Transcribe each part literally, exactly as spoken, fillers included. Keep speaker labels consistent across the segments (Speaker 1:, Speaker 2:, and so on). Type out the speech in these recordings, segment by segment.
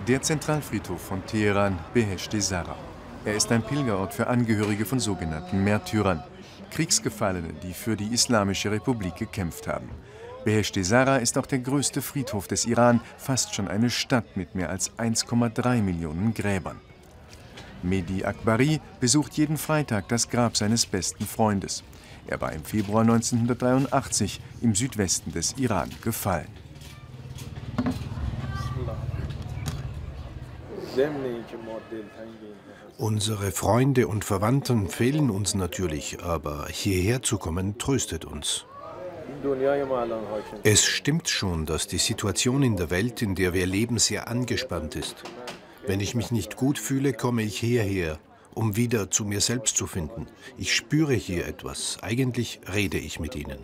Speaker 1: Der Zentralfriedhof von Teheran, Behesht-e Zahra. Er ist ein Pilgerort für Angehörige von sogenannten Märtyrern, Kriegsgefallene, die für die Islamische Republik gekämpft haben. Behesht-e Zahra ist auch der größte Friedhof des Iran, fast schon eine Stadt mit mehr als eins Komma drei Millionen Gräbern. Mehdi Akbari besucht jeden Freitag das Grab seines besten Freundes. Er war im Februar neunzehnhundertdreiundachtzig im Südwesten des Iran gefallen.
Speaker 2: Unsere Freunde und Verwandten fehlen uns natürlich, aber hierher zu kommen tröstet uns. Es stimmt schon, dass die Situation in der Welt, in der wir leben, sehr angespannt ist. Wenn ich mich nicht gut fühle, komme ich hierher, um wieder zu mir selbst zu finden. Ich spüre hier etwas. Eigentlich rede ich mit ihnen.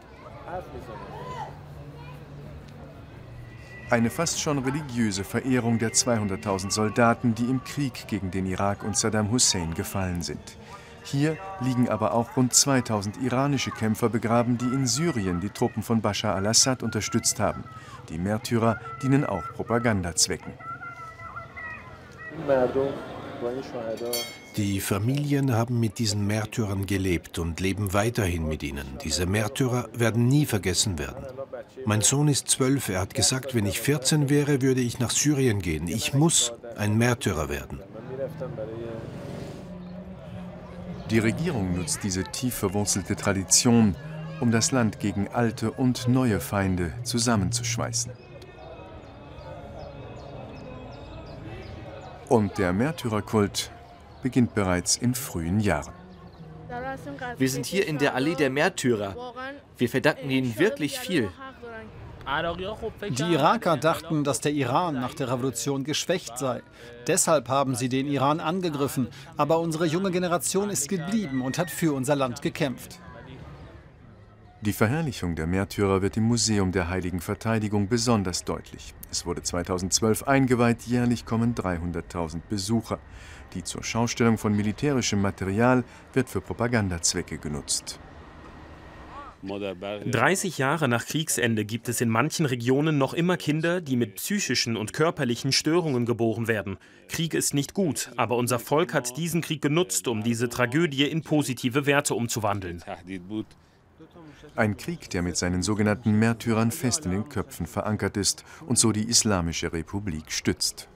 Speaker 1: Eine fast schon religiöse Verehrung der zweihunderttausend Soldaten, die im Krieg gegen den Irak und Saddam Hussein gefallen sind. Hier liegen aber auch rund zweitausend iranische Kämpfer begraben, die in Syrien die Truppen von Bashar al-Assad unterstützt haben. Die Märtyrer dienen auch Propagandazwecken.
Speaker 2: Die Familien haben mit diesen Märtyrern gelebt und leben weiterhin mit ihnen. Diese Märtyrer werden nie vergessen werden. Mein Sohn ist zwölf, er hat gesagt, wenn ich vierzehn wäre, würde ich nach Syrien gehen. Ich muss ein Märtyrer werden.
Speaker 1: Die Regierung nutzt diese tief verwurzelte Tradition, um das Land gegen alte und neue Feinde zusammenzuschweißen. Und der Märtyrerkult beginnt bereits in frühen Jahren.
Speaker 3: Wir sind hier in der Allee der Märtyrer. Wir verdanken ihnen wirklich viel.
Speaker 4: Die Iraker dachten, dass der Iran nach der Revolution geschwächt sei. Deshalb haben sie den Iran angegriffen. Aber unsere junge Generation ist geblieben und hat für unser Land gekämpft.
Speaker 1: Die Verherrlichung der Märtyrer wird im Museum der Heiligen Verteidigung besonders deutlich. Es wurde zweitausendzwölf eingeweiht, jährlich kommen dreihunderttausend Besucher. Die zur Schaustellung von militärischem Material wird für Propagandazwecke genutzt.
Speaker 5: dreißig Jahre nach Kriegsende gibt es in manchen Regionen noch immer Kinder, die mit psychischen und körperlichen Störungen geboren werden. Krieg ist nicht gut, aber unser Volk hat diesen Krieg genutzt, um diese Tragödie in positive Werte umzuwandeln.
Speaker 1: Ein Krieg, der mit seinen sogenannten Märtyrern fest in den Köpfen verankert ist und so die Islamische Republik stützt.